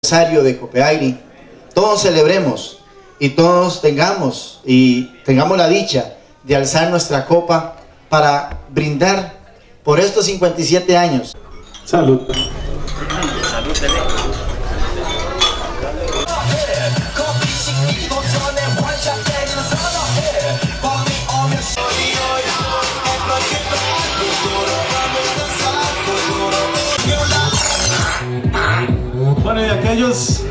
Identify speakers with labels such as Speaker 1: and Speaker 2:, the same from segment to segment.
Speaker 1: aniversario de Copeagri, todos celebremos y todos tengamos la dicha de alzar nuestra copa para brindar por estos 57 años.
Speaker 2: Salud.
Speaker 3: Salud.
Speaker 2: Bueno, y aquellos...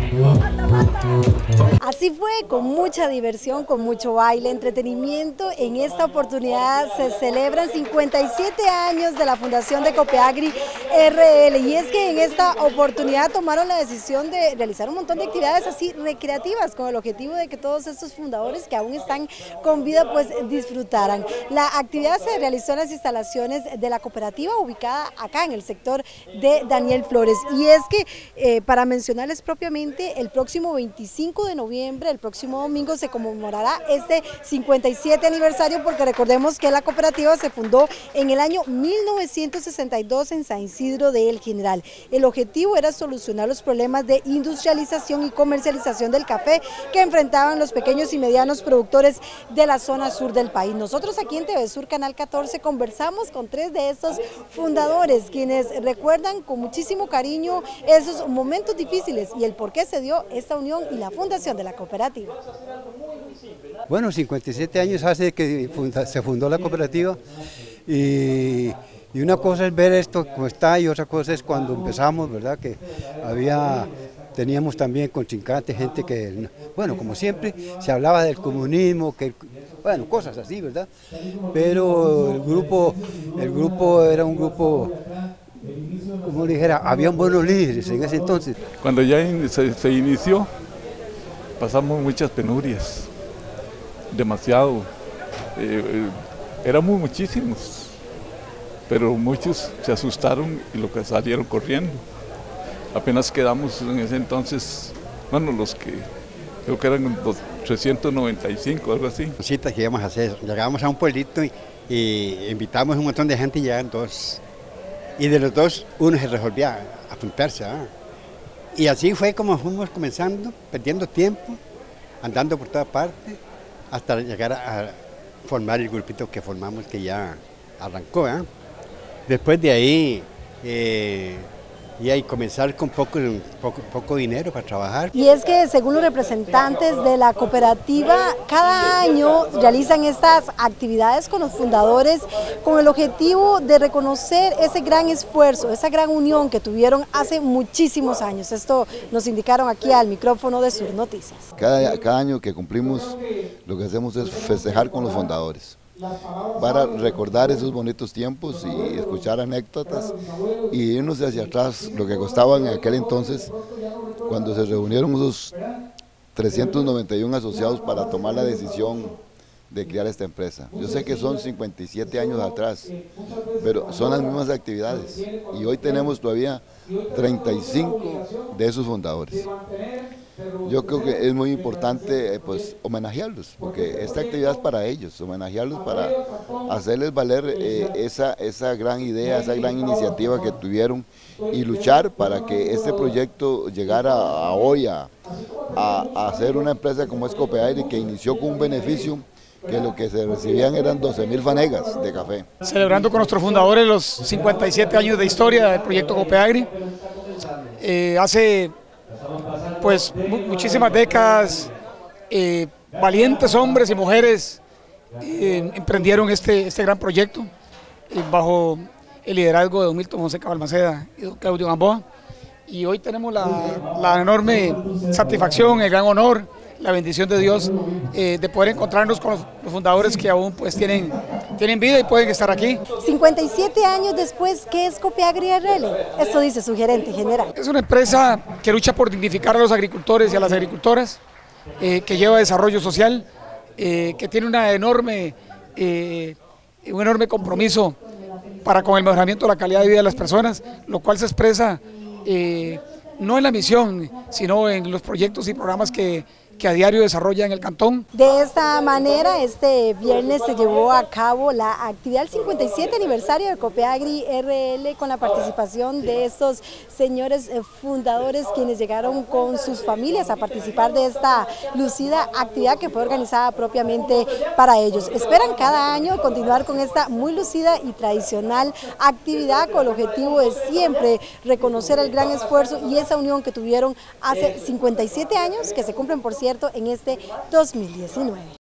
Speaker 4: Así fue, con mucha diversión, con mucho baile, entretenimiento. En esta oportunidad se celebran 57 años de la fundación de Copeagri RL, y es que en esta oportunidad tomaron la decisión de realizar un montón de actividades así recreativas con el objetivo de que todos estos fundadores que aún están con vida pues disfrutaran. La actividad se realizó en las instalaciones de la cooperativa ubicada acá en el sector de Daniel Flores, y es que para mencionarles propiamente, el próximo 25 de noviembre, el próximo domingo, se conmemorará este 57 aniversario, porque recordemos que la cooperativa se fundó en el año 1962 en San Isidro de El General. El objetivo era solucionar los problemas de industrialización y comercialización del café que enfrentaban los pequeños y medianos productores de la zona sur del país. Nosotros aquí en TV Sur Canal 14 conversamos con 3 de estos fundadores, quienes recuerdan con muchísimo cariño esos momentos difíciles y el por qué se dio esta unión y la fundación de la cooperativa.
Speaker 5: Bueno, 57 años hace que se fundó la cooperativa, y una cosa es ver esto como está y otra cosa es cuando empezamos, ¿verdad? Que teníamos también contrincantes, gente que, bueno, como siempre, se hablaba del comunismo, bueno, cosas así, ¿verdad? Pero el grupo era un grupo, como dijera, habían buenos líderes en ese entonces.
Speaker 2: Cuando ya se inició, pasamos muchas penurias, demasiado, éramos muchísimos, pero muchos se asustaron y lo que salieron corriendo. Apenas quedamos en ese entonces, bueno, los que creo que eran los 395, algo así.
Speaker 5: Cositas que íbamos a hacer, llegábamos a un pueblito y invitamos a un montón de gente y llegaban 2. Y de los 2, uno se resolvía a apuntarse. Y así fue como fuimos comenzando, perdiendo tiempo, andando por toda parte, hasta llegar a formar el grupito que formamos, que ya arrancó. Después de ahí, y comenzar con poco dinero para trabajar.
Speaker 4: Y es que según los representantes de la cooperativa, cada año realizan estas actividades con los fundadores con el objetivo de reconocer ese gran esfuerzo, esa gran unión que tuvieron hace muchísimos años. Esto nos indicaron aquí al micrófono de Sur Noticias.
Speaker 6: Cada año que cumplimos, lo que hacemos es festejar con los fundadores, para recordar esos bonitos tiempos y escuchar anécdotas y irnos hacia atrás, lo que costaba en aquel entonces, cuando se reunieron esos 391 asociados para tomar la decisión de crear esta empresa. Yo sé que son 57 años atrás, pero son las mismas actividades y hoy tenemos todavía 35 de esos fundadores. Yo creo que es muy importante pues homenajearlos, porque esta actividad es para ellos, homenajearlos para hacerles valer esa gran idea, esa gran iniciativa que tuvieron y luchar para que este proyecto llegara hoy a ser una empresa como es Copeagri, que inició con un beneficio que lo que se recibían eran 12.000 fanegas de café.
Speaker 7: Celebrando con nuestros fundadores los 57 años de historia del proyecto Copeagri. Hace pues muchísimas décadas, valientes hombres y mujeres emprendierón este gran proyecto bajo el liderazgo de don Milton Fonseca Balmaceda y don Claudio Gamboa, y hoy tenemos la enorme satisfacción, el gran honor, la bendición de Dios de poder encontrarnos con los fundadores que aún pues tienen vida y pueden estar aquí.
Speaker 4: 57 años después, ¿qué es Copeagri RL? Esto dice su gerente general.
Speaker 7: Es una empresa que lucha por dignificar a los agricultores y a las agricultoras, que lleva desarrollo social, que tiene un enorme compromiso para con el mejoramiento de la calidad de vida de las personas, lo cual se expresa no en la misión, sino en los proyectos y programas que que a diario desarrolla en el cantón.
Speaker 4: De esta manera, este viernes se llevó a cabo la actividad del 57 aniversario de Copeagri RL con la participación de estos señores fundadores quienes llegaron con sus familias a participar de esta lucida actividad que fue organizada propiamente para ellos. Esperan cada año continuar con esta muy lucida y tradicional actividad con el objetivo de siempre reconocer el gran esfuerzo y esa unión que tuvieron hace 57 años que se cumplen, por cierto, en este 2019.